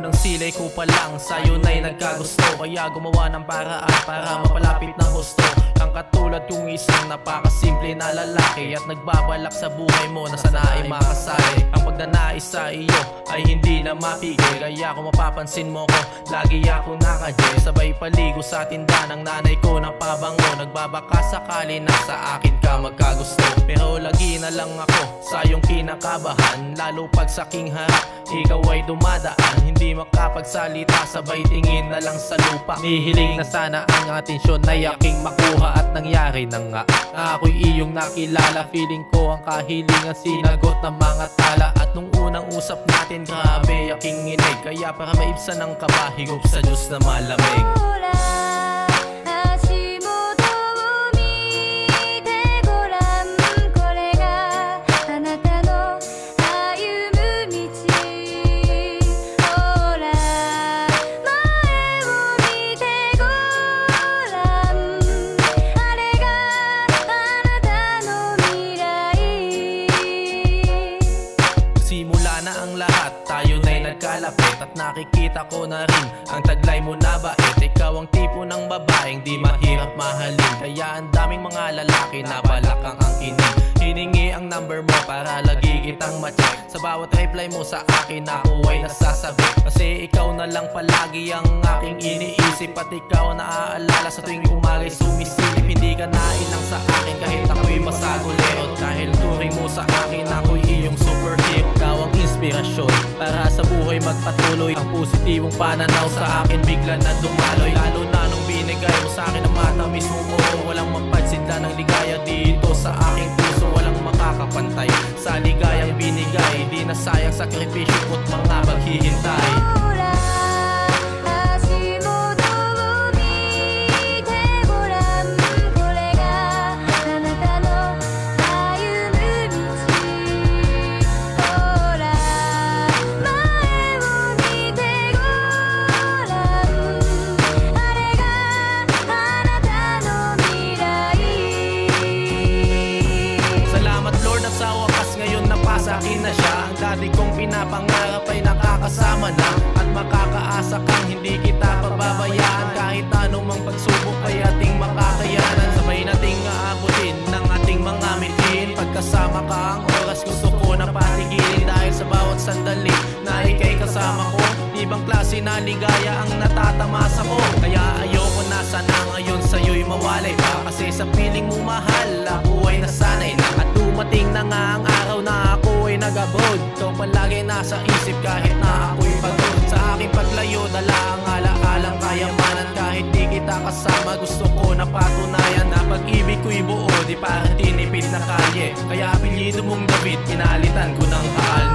unang silay ko pa lang sa'yo na'y nagkagusto, kaya gumawa ng paraan para mapalapit ng gusto. Ang katulad kong isang napakasimple na lalaki at nagbabalak sa buhay mo na sana ay makasali. Ang pagdanais sa iyo ay hindi na mapigil, kaya kung mapapansin mo ko, lagi ako nakajay. Sabay paligo sa tinda ng nanay ko ng pabango, nagbabaka sakali na sa akin ka magkagusto. Pero lagi na lang ako sa iyong kinakabahan, lalo pag sa aking harap ikaw ay dumadaan. Hindi makapagsalita, sabay tingin na lang sa lupa. Nihiling na sana ang atensyon ay aking makuha, at nangyari na nga na ako'y iyong nakilala. Feeling ko ang kahilingan sinagot ng mga tala, at nung unang usap natin grabe aking inig. Kaya para maibsan ang kaba, higop sa Diyos na malamig. Simula na ang lahat, tayo na'y nagkalapit, at nakikita ko na rin ang taglay mo na bait. Ikaw ang tipo ng babaeng di mahirap mahalin, kaya ang daming mga lalaki na balak ang angkinin. Hiningi ang number mo para lagi kitang ma-check. Sa bawat reply mo sa akin ako ay nasasabi, kasi ikaw na lang palagi ang aking iniisip. At ikaw naaalala sa tuwing umagay sumisilip. Hindi ka nailang sa akin kahit ako'y masagulero, dahil turing mo sa akin ako'y iyong superhero. Ikaw ang inspirasyon para sa buhay magpatuloy, ang positibong pananaw sa akin bigla na dumaloy. Lalo na nung binigay mo sa akin ang matamis mo ko, walang magpansidla ng ligaya dito sa aking puso. Walang makakapantay sa ligayang binigay, di na sayang sakripisyo ko't mga paghihintay. Sa akin na siya, ang dati kong pinapangarap ay nakakasama na, at makakaasa kang hindi kita pababayaan. Kahit anumang pagsubok ay ating makakayanan, sabay nating aabutin ng ating mga mitin. Pagkasama ka ang oras gusto ko na patigilin, dahil sa bawat sandali na ika'y kasama ko, ibang klase na ligaya ang natatamasa ko. Kaya ayoko na sana ngayon sa'yo'y mawalay pa, kasi sa piling mo mahal ako ay nasanay na. At dumating na nga ang araw na ako ay nag-abroad, ikaw palagi nasa isip kahit na ako'y pagod. Sa aking paglayo dala ang alaalang kayamanan, kahit di kita kasama gusto ko na patunayan na pag-ibig ko'y buo, di parang tinipid na kalye. Kaya apelyido mong David pinalitan ko ng Kaal.